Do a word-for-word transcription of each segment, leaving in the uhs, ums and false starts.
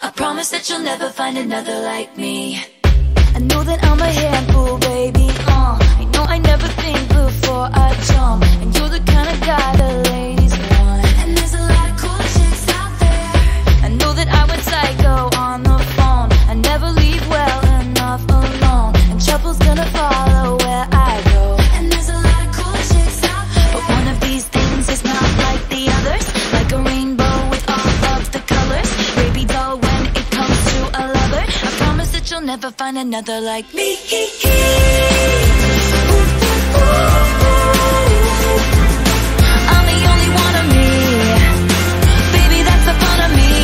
I promise that you'll never find another like me. I know that I'm a handful, baby, uh I know I never think before I jump, and you're the kind of guy the ladies want. And there's a lot of cool chicks out there. I know that I went psycho on the phone. I never leave well enough alone, and trouble's gonna follow where I go. And there's a lot of cool chicks out there. But one of these things is not like the others, like a rainbow with all of the colors. Baby doll, when it comes to a lover, I promise that you'll never find another like me. I'm the only one of me. Baby, that's the fun of me.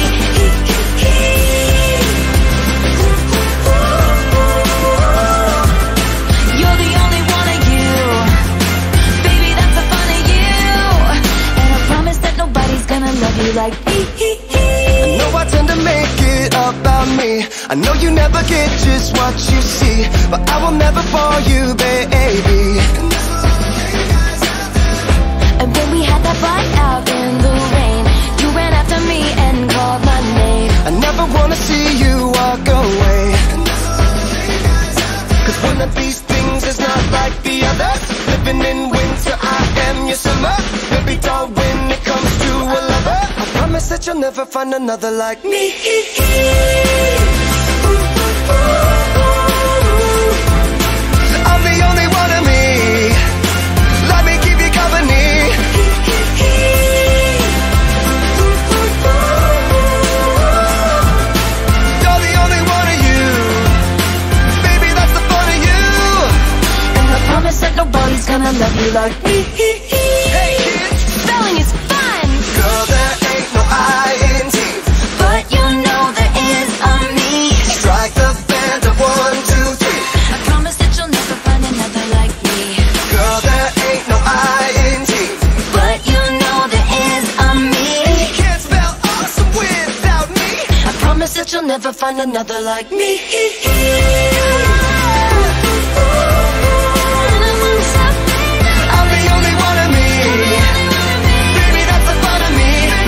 You're the only one of you. Baby, that's the fun of you. And I promise that nobody's gonna love you like me. I know I tend to make it about me. I know you never get just what you see, but I will never fall you, baby. And when we had that fight out in the rain, you ran after me and called my name. I never wanna see you walk away, cause one of these things is not like the others. Living in winter, I am your summer. Baby doll, when it comes to a lover, I promise that you'll never find another like me. I'm the only one of me. Let me keep you company. You're the only one of you. Baby, that's the fun of you. And I promise that nobody's gonna love you like me. Hey kids, Spelling is fun, girl, there ain't no I N G, but you know there is a me. strike the band of one, two, three. I promise that you'll never find another like me. Girl, there ain't no I N G, But you know there is a me. you can't spell awesome without me. I promise that you'll never find another like me. I'm the only one of me. Baby, that's the fun of me.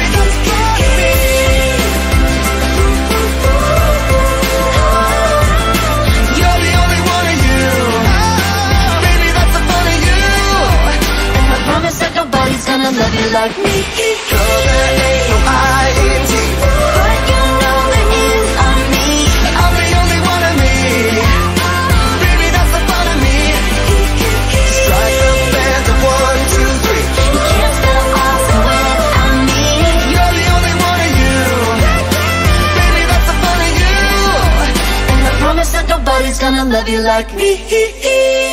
You're the only one of you. Baby, that's the fun of you. And I promise that nobody's gonna love you like me. Girl, there ain't no I N G, But you know there is a me. I'm the only one of me. Baby, that's the fun of me. Strike the band of one, two, three. You can't spell awesome without me. You're the only one of you. Baby, that's the fun of you. And I promise that nobody's gonna love you like me.